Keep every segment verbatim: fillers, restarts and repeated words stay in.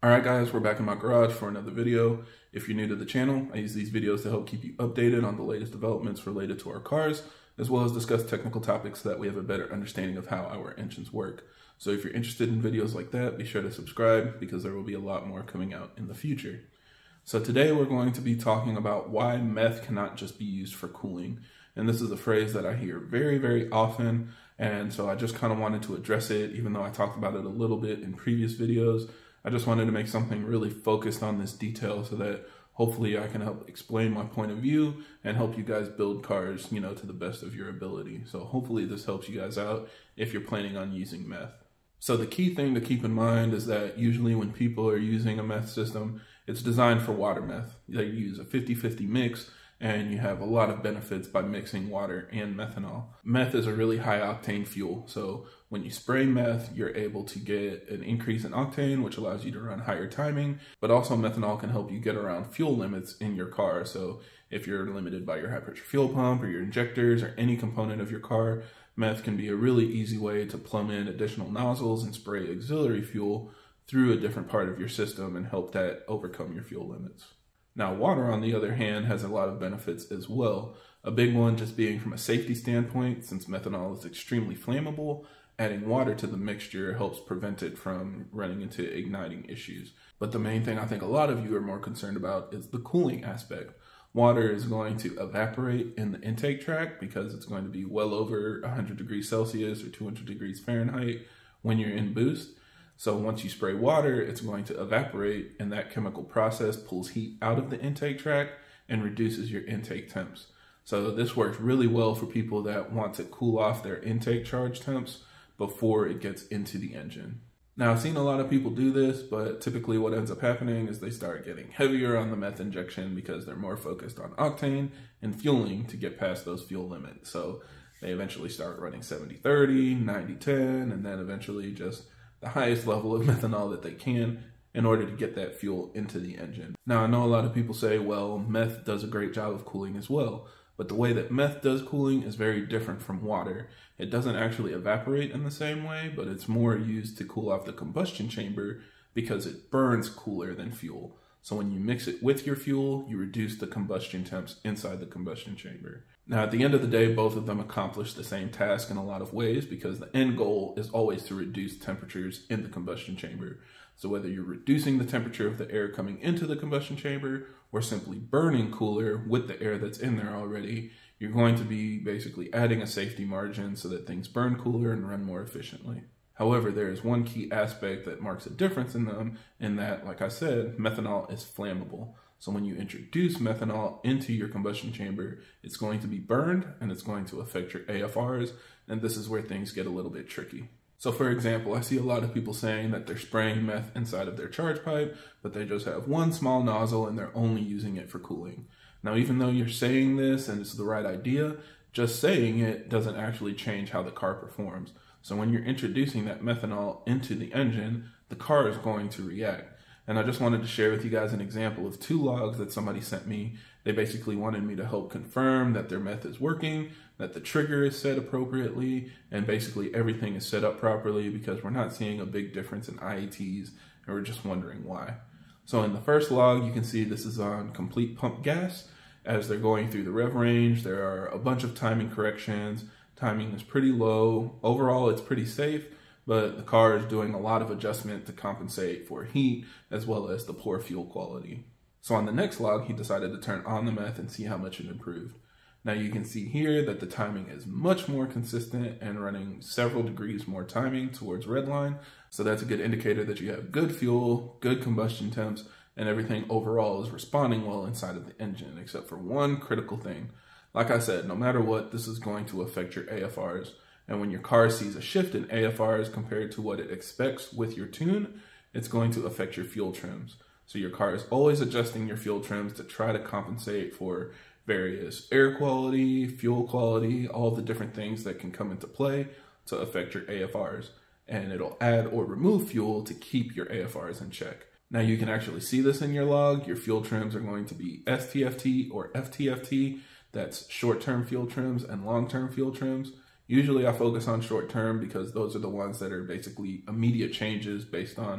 Alright guys, we're back in my garage for another video. If you're new to the channel, I use these videos to help keep you updated on the latest developments related to our cars, as well as discuss technical topics so that we have a better understanding of how our engines work. So if you're interested in videos like that, be sure to subscribe because there will be a lot more coming out in the future. So today we're going to be talking about why meth cannot just be used for cooling. And this is a phrase that I hear very, very often. And so I just kind of wanted to address it, even though I talked about it a little bit in previous videos. I just wanted to make something really focused on this detail so that hopefully I can help explain my point of view and help you guys build cars, you know, to the best of your ability. So hopefully this helps you guys out if you're planning on using meth. So the key thing to keep in mind is that usually when people are using a meth system, it's designed for water meth. They use a fifty fifty mix, and you have a lot of benefits by mixing water and methanol. Meth is a really high octane fuel, so when you spray meth, you're able to get an increase in octane, which allows you to run higher timing, but also methanol can help you get around fuel limits in your car. So if you're limited by your high pressure fuel pump or your injectors or any component of your car, meth can be a really easy way to plumb in additional nozzles and spray auxiliary fuel through a different part of your system and help that overcome your fuel limits. Now, water, on the other hand, has a lot of benefits as well. A big one just being from a safety standpoint, since methanol is extremely flammable, adding water to the mixture helps prevent it from running into igniting issues. But the main thing I think a lot of you are more concerned about is the cooling aspect. Water is going to evaporate in the intake tract because it's going to be well over one hundred degrees Celsius or two hundred degrees Fahrenheit when you're in boost. So once you spray water, it's going to evaporate, and that chemical process pulls heat out of the intake tract and reduces your intake temps. So this works really well for people that want to cool off their intake charge temps before it gets into the engine. Now, I've seen a lot of people do this, but typically what ends up happening is they start getting heavier on the meth injection because they're more focused on octane and fueling to get past those fuel limits. So they eventually start running seventy thirty, ninety ten, and then eventually just the highest level of methanol that they can in order to get that fuel into the engine. Now, I know a lot of people say, well, meth does a great job of cooling as well, but the way that meth does cooling is very different from water. It doesn't actually evaporate in the same way, but it's more used to cool off the combustion chamber because it burns cooler than fuel. So when you mix it with your fuel, you reduce the combustion temps inside the combustion chamber. Now, at the end of the day, both of them accomplish the same task in a lot of ways because the end goal is always to reduce temperatures in the combustion chamber. So whether you're reducing the temperature of the air coming into the combustion chamber or simply burning cooler with the air that's in there already, you're going to be basically adding a safety margin so that things burn cooler and run more efficiently. However, there is one key aspect that marks a difference in them, in that, like I said, methanol is flammable. So when you introduce methanol into your combustion chamber, it's going to be burned and it's going to affect your A F Rs, and this is where things get a little bit tricky. So for example, I see a lot of people saying that they're spraying meth inside of their charge pipe, but they just have one small nozzle and they're only using it for cooling. Now, even though you're saying this and it's the right idea, just saying it doesn't actually change how the car performs. So when you're introducing that methanol into the engine, the car is going to react. And I just wanted to share with you guys an example of two logs that somebody sent me. They basically wanted me to help confirm that their meth is working, that the trigger is set appropriately, and basically everything is set up properly because we're not seeing a big difference in I A Ts, and we're just wondering why. So in the first log, you can see this is on complete pump gas. As they're going through the rev range, there are a bunch of timing corrections. Timing is pretty low. Overall, it's pretty safe, but the car is doing a lot of adjustment to compensate for heat as well as the poor fuel quality. So on the next log, he decided to turn on the meth and see how much it improved. Now you can see here that the timing is much more consistent and running several degrees more timing towards red line. So that's a good indicator that you have good fuel, good combustion temps, and everything overall is responding well inside of the engine, except for one critical thing. Like I said, no matter what, this is going to affect your A F Rs. And when your car sees a shift in A F Rs compared to what it expects with your tune, it's going to affect your fuel trims. So your car is always adjusting your fuel trims to try to compensate for various air quality, fuel quality, all the different things that can come into play to affect your A F Rs. And it'll add or remove fuel to keep your A F Rs in check. Now you can actually see this in your log. Your fuel trims are going to be S T F T or F T F T. That's short-term fuel trims and long-term fuel trims. Usually I focus on short-term because those are the ones that are basically immediate changes based on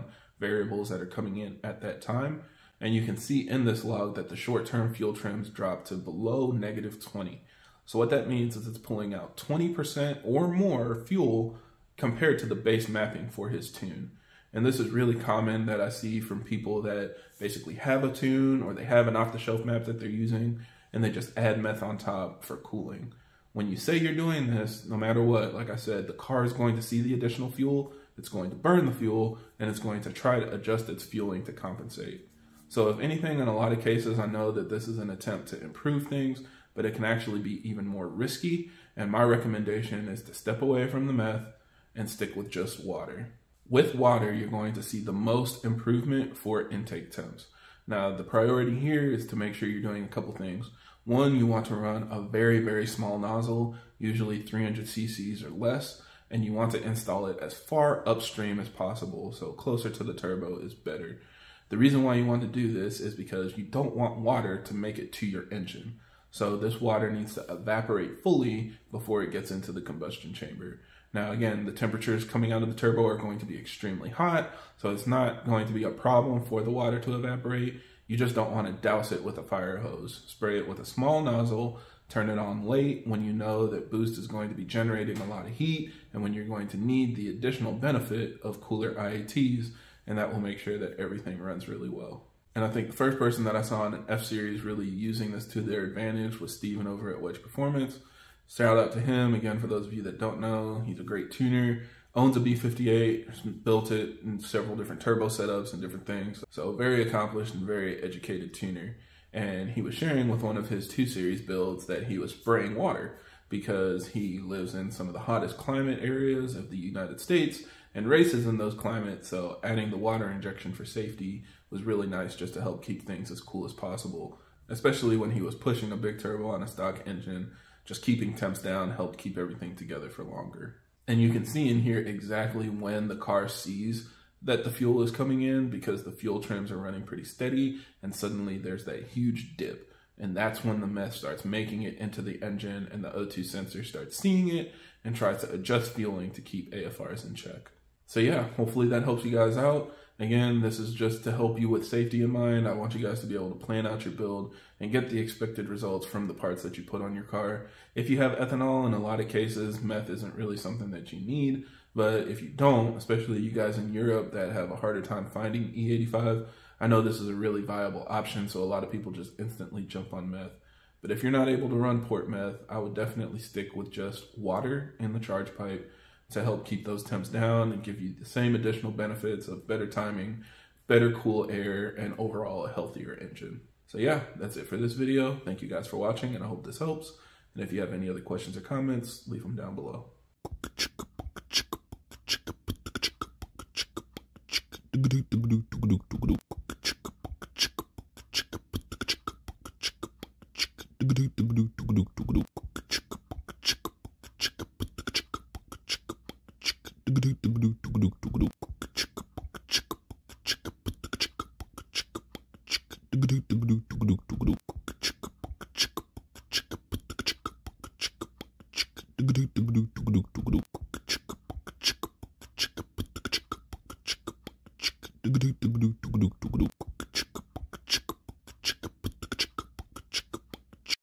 variables that are coming in at that time. And you can see in this log that the short-term fuel trims dropped to below negative twenty. So what that means is it's pulling out twenty percent or more fuel compared to the base mapping for his tune. And this is really common that I see from people that basically have a tune or they have an off-the-shelf map that they're using and they just add meth on top for cooling. When you say you're doing this, no matter what, like I said, the car is going to see the additional fuel, it's going to burn the fuel, and it's going to try to adjust its fueling to compensate. So if anything, in a lot of cases, I know that this is an attempt to improve things, but it can actually be even more risky. And my recommendation is to step away from the meth and stick with just water. With water, you're going to see the most improvement for intake temps. Now, the priority here is to make sure you're doing a couple things. One, you want to run a very, very small nozzle, usually three hundred c c's or less, and you want to install it as far upstream as possible, so closer to the turbo is better. The reason why you want to do this is because you don't want water to make it to your engine. So this water needs to evaporate fully before it gets into the combustion chamber. Now, again, the temperatures coming out of the turbo are going to be extremely hot, so it's not going to be a problem for the water to evaporate. You just don't want to douse it with a fire hose. Spray it with a small nozzle, turn it on late when you know that boost is going to be generating a lot of heat and when you're going to need the additional benefit of cooler I A Ts, and that will make sure that everything runs really well. And I think the first person that I saw in an F-Series really using this to their advantage was Steven over at Wedge Performance. Shout out to him. Again, for those of you that don't know, he's a great tuner, owns a B fifty-eight, built it in several different turbo setups and different things. So very accomplished and very educated tuner. And he was sharing with one of his two series builds that he was spraying water because he lives in some of the hottest climate areas of the United States and races in those climates. So adding the water injection for safety was really nice just to help keep things as cool as possible, especially when he was pushing a big turbo on a stock engine. Just keeping temps down helped keep everything together for longer. And you can see in here exactly when the car sees that the fuel is coming in because the fuel trims are running pretty steady and suddenly there's that huge dip. And that's when the meth starts making it into the engine and the O two sensor starts seeing it and tries to adjust fueling to keep A F Rs in check. So yeah, hopefully that helps you guys out. Again, this is just to help you with safety in mind. I want you guys to be able to plan out your build and get the expected results from the parts that you put on your car. If you have ethanol, in a lot of cases, meth isn't really something that you need. But if you don't, especially you guys in Europe that have a harder time finding E eighty-five, I know this is a really viable option, so a lot of people just instantly jump on meth. But if you're not able to run port meth, I would definitely stick with just water in the charge pipe to help keep those temps down and give you the same additional benefits of better timing, better cool air, and overall a healthier engine. So yeah, that's it for this video. Thank you guys for watching, and I hope this helps. And if you have any other questions or comments, leave them down below.